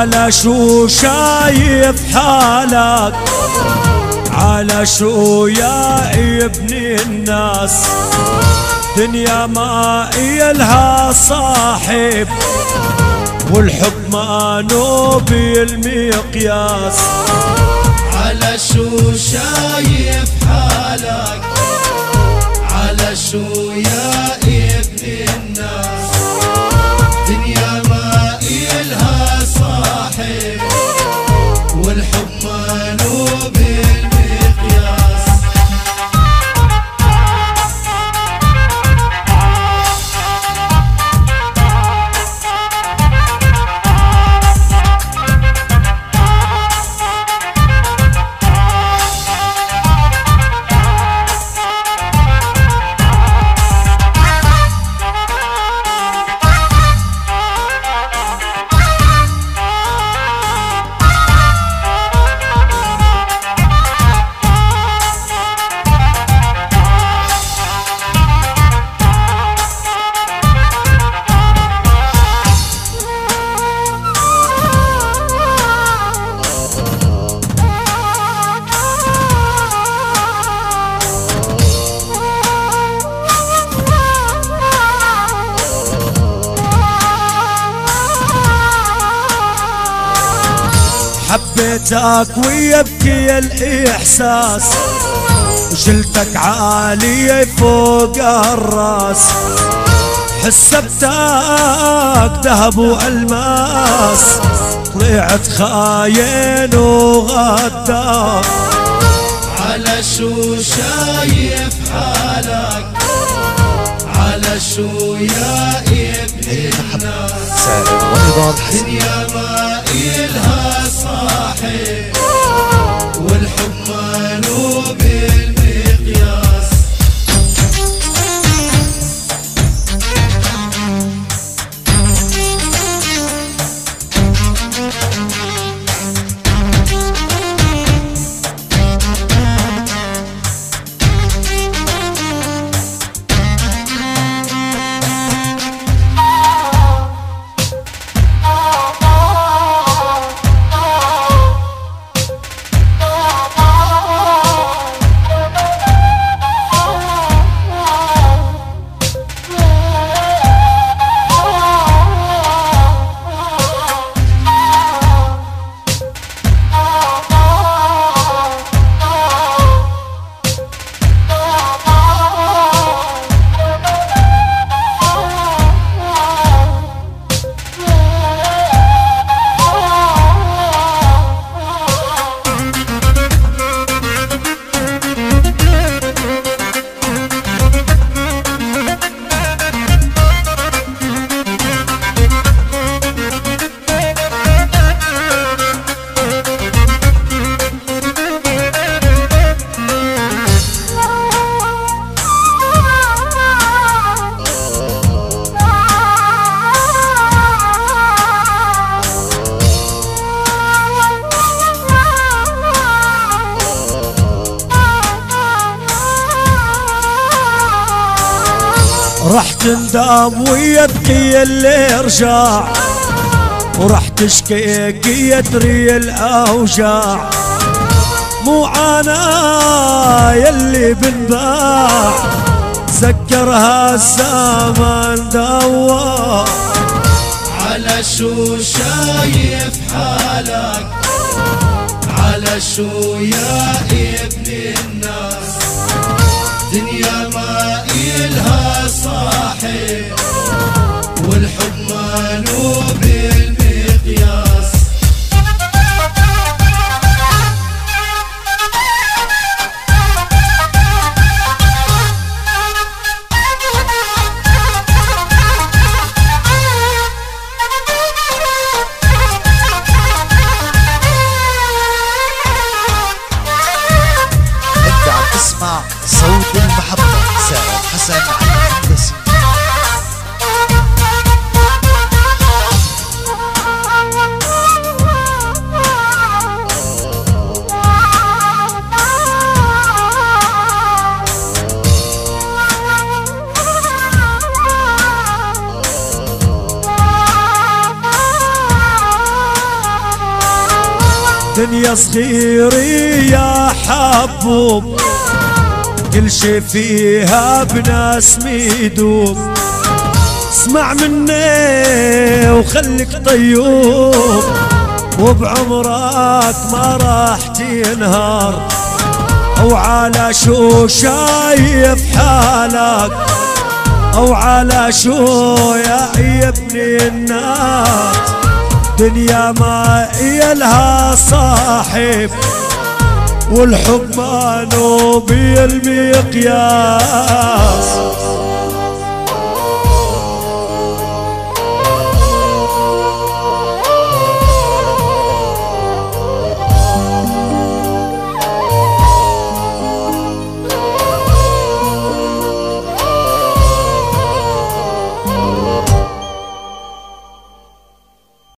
على شو شايف حالك، على شو يا ابن الناس، دنيا ما إلها صاحب والحب ما نوبي المقياس. على شو شايف حالك، على شو يا ابن الناس، دنيا ما إلها صاحب والحب ما نوبي المقياس. حبيتك ويبكي الإحساس، وشلتك عالية فوق الراس، حسبتك ذهب وألماس، طلعت خاين وغدار. على شو شايف حالك، على شو يا ابن الناس، دنيا ما إلها صاحب والحب ما نوبي المقياس. رح تندم ويبكي اللي رجع، ورح تشكي يدري الأوجاع، مو عنا يلي بنباع، ذكرها الزمن دوار. على شو شايف حالك، على شو يا ابن الناس، دنيا ما إلها صاحب والحب ما نوبي المقياس. انت عم تسمع صوت المحبة، سارة حسن على الهندسي. دنيا صغيرة يا حبوب كل شي فيها بناس ميدوب اسمع مني وخليك طيوب وبعمرك ما راح تنهار او على شو شايف حالك او على شو يا ابن الناس دنيا ما إلها صاحب والحب ما نوبي المقياس